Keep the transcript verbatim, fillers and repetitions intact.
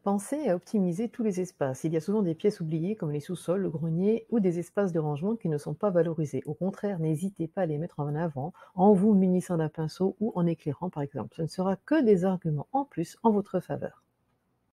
Pensez à optimiser tous les espaces. Il y a souvent des pièces oubliées comme les sous-sols, le grenier ou des espaces de rangement qui ne sont pas valorisés. Au contraire, n'hésitez pas à les mettre en avant en vous munissant d'un pinceau ou en éclairant par exemple. Ce ne sera que des arguments en plus en votre faveur.